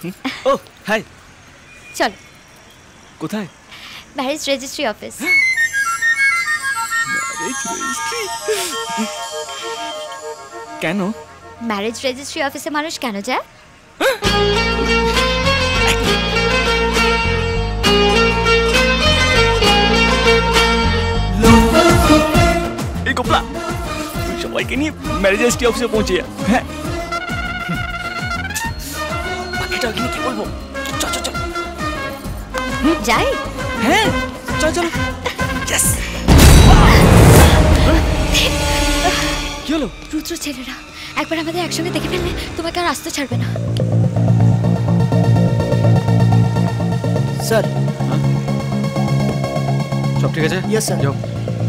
ও hi, চল। কোথায়? Marriage registry office. কেন? ম্যারেজ রেজিস্ট্রি অফিসে মানুষ কেন যায়? এই গোপলা, তুই সবাইকে নিয়ে ম্যারেজ রেজিস্ট্রি অফিসে পৌঁছে যা। হ্যাঁ, বাকিটা ওখানে কি বলবো? চল চল চল। যাই? হ্যাঁ চল চল। ইয়েস। কি হলো? রুদ্র ছেলেরা একবার আমাদের একসঙ্গে দেখে ফেললে তোমাকে আর আসতে ছাড়বে না। স্যার, সব ঠিক আছে? Yes sir. যাও।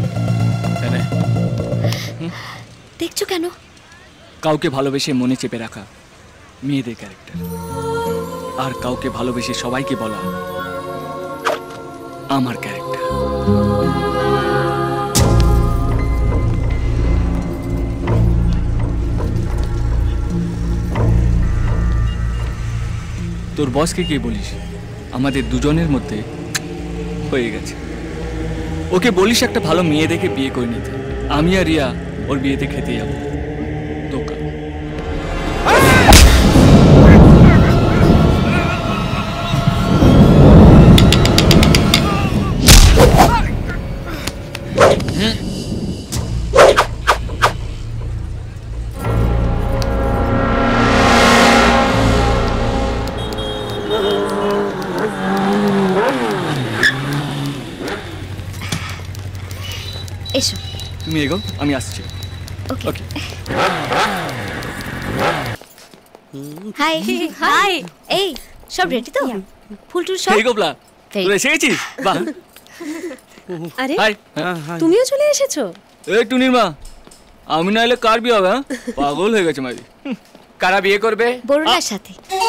দেখছো কেন? কাউকে ভালোবেসে মনে চেপে রাখা মেয়েদের ক্যারেক্টার, আর কাউকে ভালোবেসে সবাইকে বলা আমার ক্যারেক্টার। তোর বসকে কি বলিস আমাদের দুজনের মধ্যে হয়ে গেছে? ওকে বলিস একটা ভালো মেয়ে দেখে বিয়ে করে নিতে। আমি আর রিয়া ওর বিয়েতে খেতে যাবো। দোকান এসো। তুমি এগো, আমি আসছি। ওকে। ওকে। Hi hi. এই সব রেডি তো? ফুল টুল সব? এই গোপলা, তুই এসে গেছিস? বাহ। আরে হাই। তুমিও চলে এসেছো? এই টুনির মা, আমি না এলে কার বিয়ে হবে? পাগল হয়ে গেছে মারি। কারা বিয়ে করবে? বরুণার সাথে।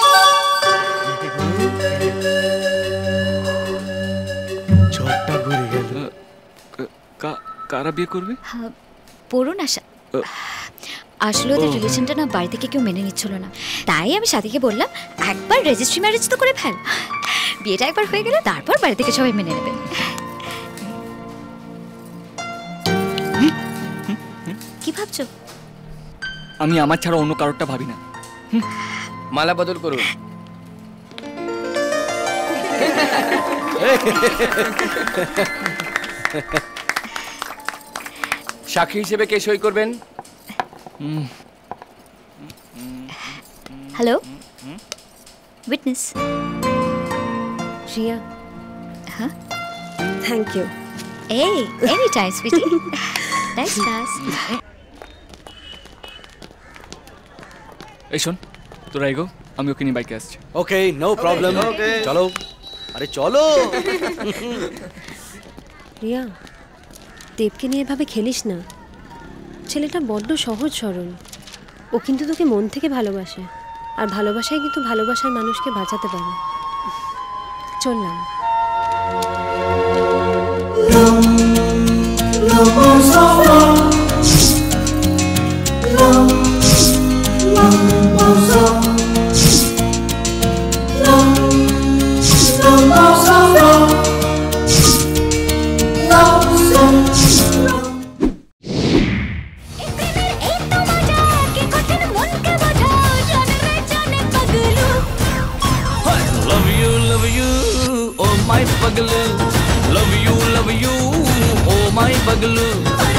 ঝড়টা ঘুরে গেল। কারা বিয়ে করবে? বরুণার সাথে। আসলে ওদের রিলেশনটা না বাড়ি থেকে কেউ মেনে নিচ্ছিল না, তাই আমি সাথীকে বললাম একবার রেজিস্ট্রি ম্যারেজ তো করে ফেল, বিয়েটা একবার হয়ে গেলে তারপর বাড়ি থেকে সবাই মেনে নেবে। কি ভাবছো? আমি আমার ছাড়া অন্য কারোরটা ভাবি না। মালা বদল করুন। সাক্ষী হিসেবে কে সই করবেন? Hello, witness. রিয়া, হ্যাঁ, থ্যাংক ইউ। এই any time sweetie. Nice class. এই শোন, তোরা এগো, আমি ওকে নিয়ে বাইকে আসছি। Okay, no problem. চলো, আরে চলো। রিয়া, দেবকে নিয়ে এভাবে খেলিস না। ছেলেটা বড্ড সহজ সরল। ও কিন্তু তোকে মন থেকে ভালোবাসে, আর ভালোবাসায় কিন্তু ভালোবাসার মানুষকে বাঁচাতে পারে। চললাম। My paglu, love you, oh my paglu.